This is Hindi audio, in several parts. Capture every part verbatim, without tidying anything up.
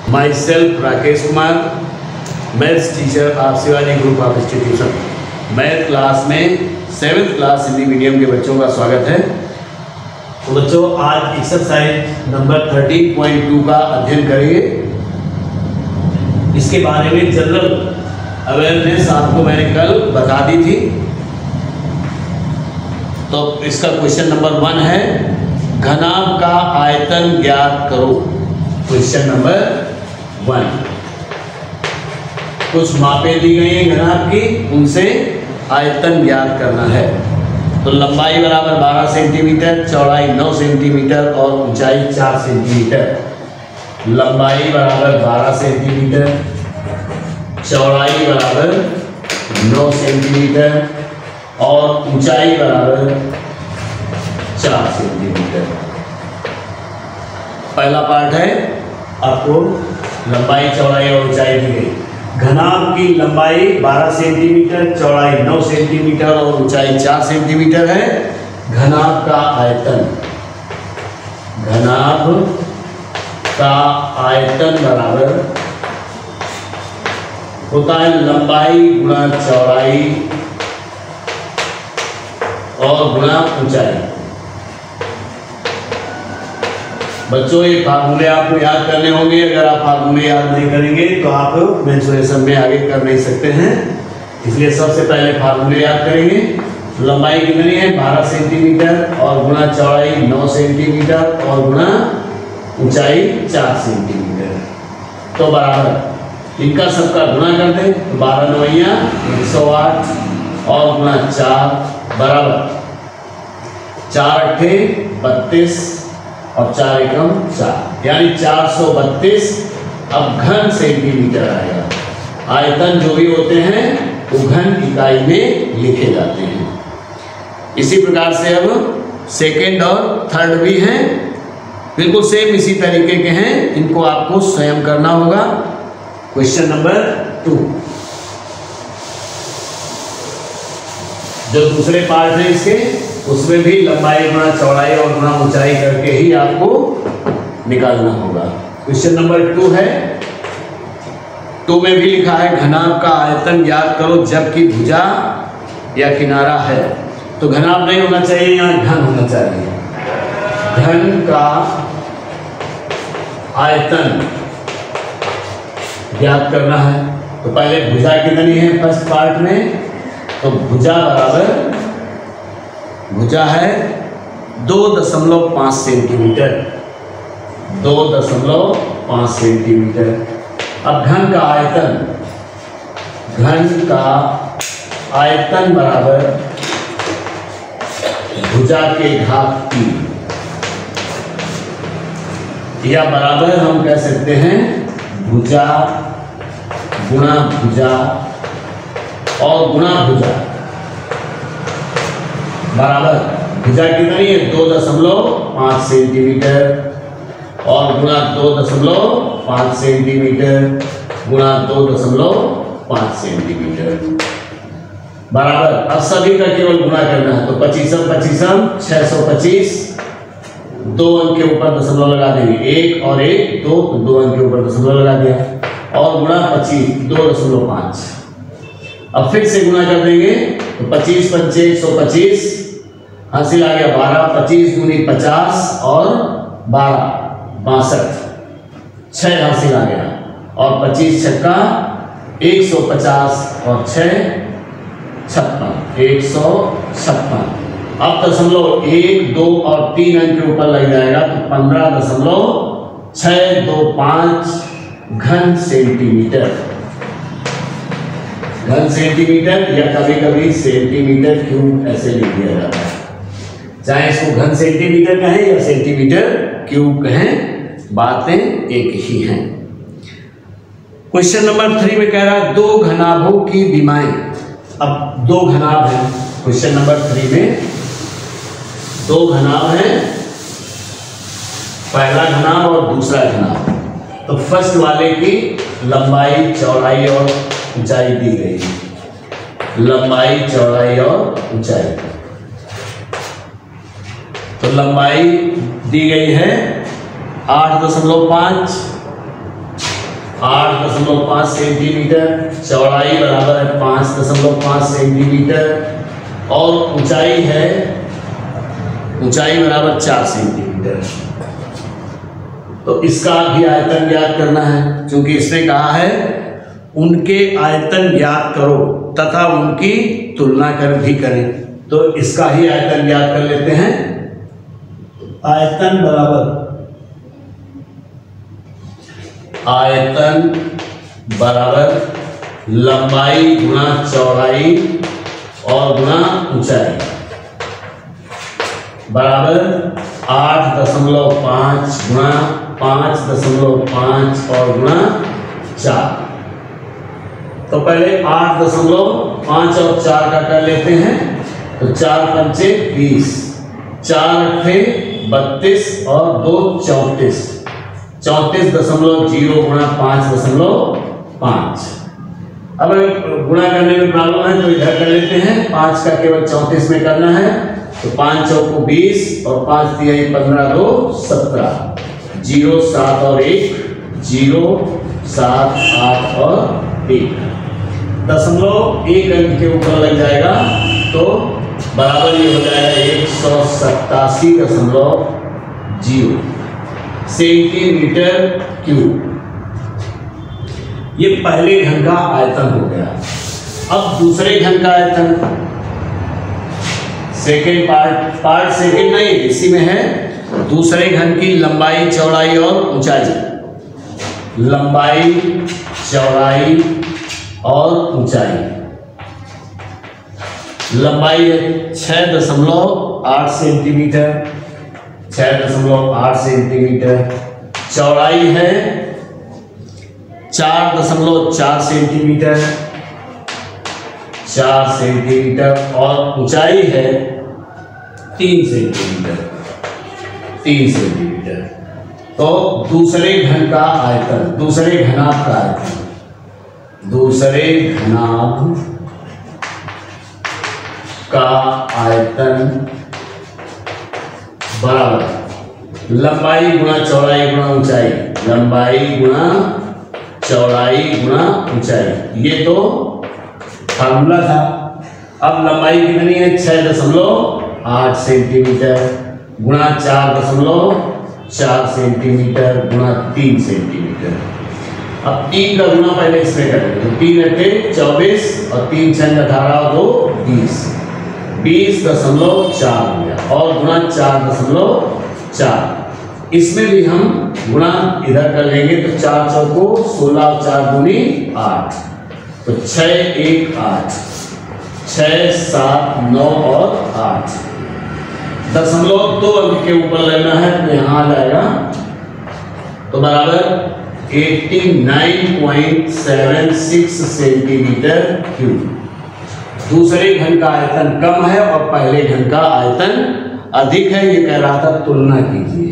My self Rakesh Kumar, maths teacher of Shivaji group of institution. Math class में सेवेंथ क्लास हिंदी मीडियम के बच्चों का स्वागत है। तो बच्चों आज exercise number thirteen point two का अध्ययन करेंगे। इसके बारे में जनरल अवेयरनेस आपको मैंने कल बता दी थी। तो इसका क्वेश्चन नंबर वन है, घनाभ का आयतन ज्ञात करो। क्वेश्चन नंबर वन, कुछ मापें दी गई हैं घनाभ की, उनसे आयतन ज्ञात करना है। तो लंबाई बराबर बारह सेंटीमीटर, चौड़ाई नौ सेंटीमीटर और ऊंचाई चार सेंटीमीटर। लंबाई बराबर बारह सेंटीमीटर, चौड़ाई बराबर नौ सेंटीमीटर और ऊंचाई बराबर चार सेंटीमीटर। पहला पार्ट है, आपको लंबाई चौड़ाई और ऊंचाई दी गई। घनाभ की लंबाई बारह सेंटीमीटर, चौड़ाई नौ सेंटीमीटर और ऊंचाई चार सेंटीमीटर है। घनाभ का आयतन, घनाभ का आयतन बराबर होता है लंबाई गुणा चौड़ाई और गुणा ऊंचाई। बच्चों ये फार्मूले आपको याद करने होंगे। अगर आप फार्मूले याद नहीं करेंगे तो आप मेंसुरेशन में आगे कर नहीं सकते हैं। इसलिए सबसे पहले फार्मूले याद करेंगे। लंबाई कितनी है, बारह सेंटीमीटर और गुणा चौड़ाई नौ सेंटीमीटर और गुणा ऊंचाई चार सेंटीमीटर। तो बराबर इनका सबका गुणा कर दें तो बारह नौया एक सौ आठ और गुणा चार बराबर चार अट्ठे बत्तीस और चार एकम चार, यानी चार सौ बत्तीस। अब घन सेंटीमीटर आएगा। आयतन जो भी होते हैं वो घन इकाई में लिखे जाते हैं। इसी प्रकार से अब सेकेंड और थर्ड भी हैं, बिल्कुल सेम इसी तरीके के हैं। इनको आपको स्वयं करना होगा। क्वेश्चन नंबर टू, जो दूसरे पार्ट है इसके, उसमें भी लंबाई गुणा चौड़ाई और गुणा ऊंचाई करके ही आपको निकालना होगा। क्वेश्चन नंबर टू है, टू में भी लिखा है घनाभ का आयतन ज्ञात करो जबकि भुजा या किनारा है। तो घनाभ नहीं होना चाहिए, यहाँ घन होना चाहिए। घन का आयतन ज्ञात करना है। तो पहले भुजा कितनी है फर्स्ट पार्ट में, तो भुजा बराबर, भुजा है दो दशमलव पाँच सेंटीमीटर, दो दशमलव पाँच सेंटीमीटर। अब घन का आयतन, घन का आयतन बराबर भुजा के घात तीन, या बराबर हम कह सकते हैं भुजा गुणा भुजा और गुणा भुजा बराबर भुजा कितनी है दो दशमलव पाँच सेंटीमीटर और गुणा दो दशमलव पाँच सेंटीमीटर गुणा दो दशमलव पाँच सेंटीमीटर बराबर। अब सभी का केवल गुणा करना है। तो पच्चीसम पच्चीसम छः सौ पच्चीस, दो अंक के ऊपर दशमलव लगा देंगे, एक और एक दो, दो अंक के ऊपर दशमलव लगा दिया और गुणा पच्चीस दो दशमलव पाँच। अब फिर से गुणा कर देंगे तो पच्चीस पंचे एक सौ पच्चीस, हासिल आ गया बारह, पच्चीस दूनी पचास और बारह बासठ, छः हासिल आ गया और पच्चीस छक्का एक सौ पचास और छः छप्पन, एक सौ छप्पन। अब दशमलव एक दो और तीन अंक के ऊपर लग जाएगा तो पंद्रह दशमलव छः दो पाँच घन सेंटीमीटर, घन सेंटीमीटर या कभी कभी सेंटीमीटर क्यूब ऐसे लिख दिया जाता है। चाहे इसको घन सेंटीमीटर कहें या सेंटीमीटर क्यूब कहें, बातें एक ही हैं। क्वेश्चन नंबर थ्री में कह रहा है दो घनाभों की विमाएं। अब दो घनाभ हैं क्वेश्चन नंबर थ्री में, दो घनाभ हैं, पहला घनाभ और दूसरा घनाभ। तो फर्स्ट वाले की लंबाई चौड़ाई और ऊंचाई दी गई है, लंबाई चौड़ाई और ऊंचाई। तो लंबाई दी गई है आठ दशमलव पाँच आठ दशमलव पाँच सेंटीमीटर, चौड़ाई बराबर है पाँच दशमलव पाँच सेंटीमीटर और ऊंचाई है ऊंचाई बराबर चार सेंटीमीटर। तो इसका भी आयतन ज्ञात करना है, क्योंकि इसने कहा है उनके आयतन ज्ञात करो तथा उनकी तुलना कर भी करें। तो इसका ही आयतन ज्ञात कर लेते हैं। आयतन बराबर आयतन बराबर लंबाई गुणा चौड़ाई और गुणा ऊंचाई बराबर आठ दशमलव पाँच गुणा पाँच दशमलव पाँच और गुणा चार। तो पहले आठ दशमलव पाँच और चार का कर लेते हैं। तो चार पंचे बीस, चार अट्ठे बत्तीस और दो चौंतीस, चौंतीस दशमलव जीरो गुणा पाँच दशमलव पाँच। अब गुणा करने में प्रॉब्लम है तो इधर कर लेते हैं। पाँच का केवल चौंतीस में करना है। तो पाँच चौको बीस और पाँच दिया पंद्रह, दो सत्रह, जीरो सात और एक जीरो सात आठ और एक, दशमलव एक अंक के ऊपर लग जाएगा तो बराबर ये हो जाएगा एक सौ सत्तासी दशमलव जीरो सेंटीमीटर क्यूब। ये पहले घन का आयतन हो गया। अब दूसरे घन का आयतन, सेकेंड पार्ट पार्ट सेकेंड नहीं इसी में है। दूसरे घन की लंबाई चौड़ाई और ऊंचाई, लंबाई चौड़ाई और ऊंचाई। लंबाई है छः दशमलव आठ सेंटीमीटर, छः दशमलव आठ सेंटीमीटर। चौड़ाई है चार दशमलव चार सेंटीमीटर, चार सेंटीमीटर और ऊंचाई है तीन सेंटीमीटर, तीन सेंटीमीटर। तो दूसरे घन का आयतन, दूसरे घनाभ का आयतन, दूसरे घनाभ का आयतन बराबर लंबाई गुणा चौड़ाई गुणा ऊंचाई, लंबाई गुणा चौड़ाई गुणा ऊंचाई। ये तो फार्मूला था। अब लंबाई कितनी है? छः दशमलव आठ सेंटीमीटर गुणा चार दशमलव चार सेंटीमीटर गुणा तीन सेंटीमीटर। अब तीन का गुणा पहले इसमें करेंगे। तो तीन अट्ठे चौबीस और तीन छः अठारह और दो बीस, बीस दशमलव चार हो गया और गुणा चार दशमलव चार। इसमें भी हम गुणा इधर कर लेंगे तो चार चौको सोलह और चार दूनी आठ, तो छः एक आठ, छः सात नौ और आठ। दशमलव दो अंक के ऊपर लेना है तो यहाँ आ जाएगा तो बराबर नवासी पॉइंट सात छह सेंटीमीटर क्यूब। दूसरे घन का आयतन कम है और पहले घन का आयतन अधिक है। ये कह रहा था तुलना कीजिए।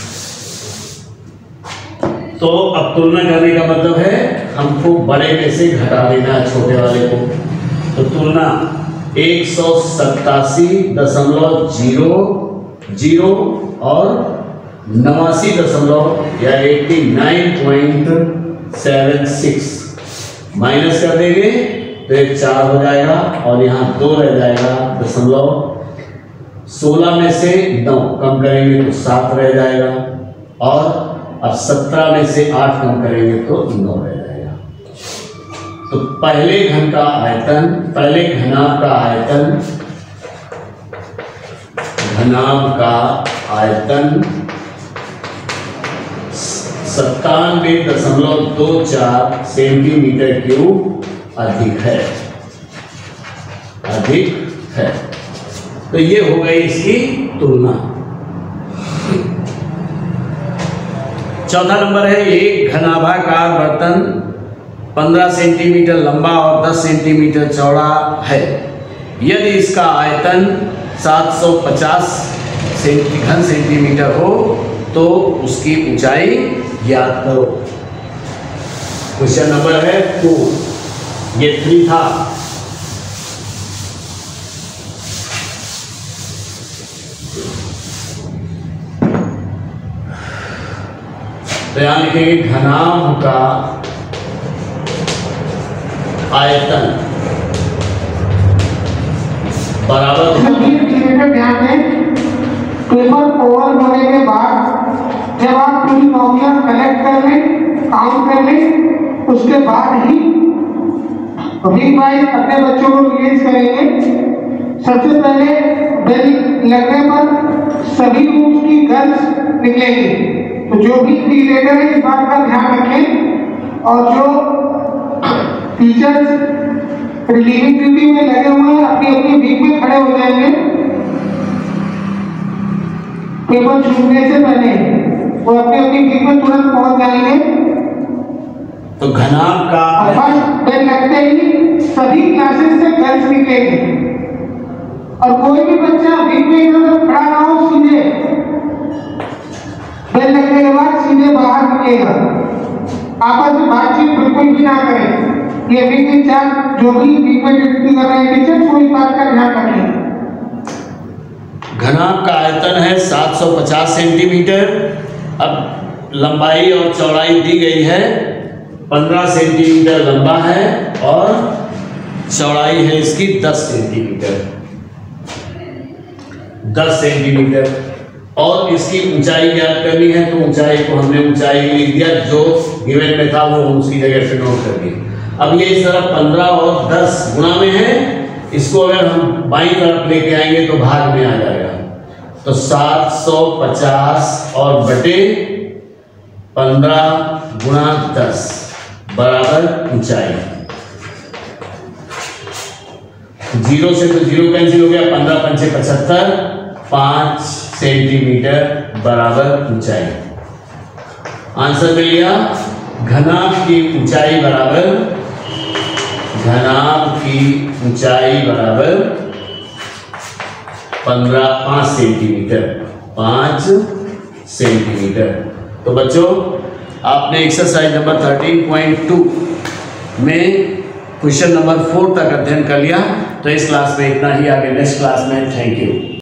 तो अब तुलना करने का मतलब है हमको बड़े में से घटा देना है छोटे वाले को। तो तुलना एक सौ सत्तासी दशमलव जीरो जीरो और नवासी दशमलव या eighty nine point seven six minus कर देंगे तो एक चार हो जाएगा और यहाँ दो रह जाएगा। दशमलव सोलह में से नौ कम करेंगे तो सात रह जाएगा और अब सत्रह में से आठ कम करेंगे तो नौ रह जाएगा। तो पहले घन का आयतन, पहले घनाभ का आयतन, घनाभ का आयतन सत्तानवे दशमलव दो चार सेंटीमीटर क्यूब अधिक है, अधिक है। तो ये हो गई इसकी तुलना। चौथा नंबर है एक घनाभाकार बर्तन पंद्रह सेंटीमीटर लंबा और दस सेंटीमीटर चौड़ा है। यदि इसका आयतन सात सौ पचास घन सेंटीमीटर हो तो उसकी ऊंचाई ज्ञात करो। क्वेश्चन नंबर है टू, ये थ्री था। तो यहाँ लिखेंगे घनाभ का आयतन बराबर ध्यान दें, पेपर ओवर होने के बाद जब आप पॉलिनोमियल कलेक्ट कर लें, काउंट कर लें, उसके बाद ही रिंग वाइज अपने बच्चों को रिलीज करेंगे। सबसे पहले बेल लगने पर सभी रूम्स की गर्ल्स निकलेंगी। तो जो भी लीडर है इस बात का ध्यान रखें, और जो टीचर्स रिलीविंग ड्यूटी में लगे हुए हैं अपनी अपनी वीक में खड़े हो जाएंगे। पेपर छूटने से पहले वो अपनी अपनी वीक में तुरंत पहुंच जाएंगे। तो घनाभ का फर्स्ट बेल लगते ही सभी क्लासेस से गर्ल्स निकलेंगे, और कोई भी बच्चा वीक में इधर खड़ा ना हो, सीधे बेल लगने के बाद सीधे बाहर निकलेगा। आपस में बातचीत बिल्कुल भी ना करें। ये वीक इंचार्ज जो भी वीक में ड्यूटी कर रहे हैं टीचर, वो इस बात का ध्यान रखें। घनाभ का आयतन है सात सौ पचास सेंटीमीटर। अब लंबाई और चौड़ाई दी गई है, पंद्रह सेंटीमीटर लंबा है और चौड़ाई है इसकी दस सेंटीमीटर दस सेंटीमीटर। और इसकी ऊंचाई ज्ञात करनी है, तो ऊंचाई को हमने ऊंचाई लिख दिया, जो गिवन में था वो हम उसकी जगह पे नोट कर दिए। अब ये इस तरफ पंद्रह और दस गुणा में है, इसको अगर हम बाईं तरफ लेके आएंगे तो भाग में आ जाएगा। तो सात सौ पचास और बटे पंद्रह गुणा दस बराबर ऊंचाई। जीरो से तो जीरो कैंसिल हो गया, पंद्रह पंचे पचहत्तर, पांच सेंटीमीटर बराबर ऊंचाई। आंसर मिल गया। घनाभ की ऊंचाई बराबर घनाभ की ऊंचाई बराबर पंद्रह पांच सेंटीमीटर पांच सेंटीमीटर। तो बच्चों, आपने exercise number thirteen point two में क्वेश्चन नंबर फोर तक अध्ययन कर लिया। तो इस क्लास में इतना ही, आगे नेक्स्ट क्लास में। Thank you.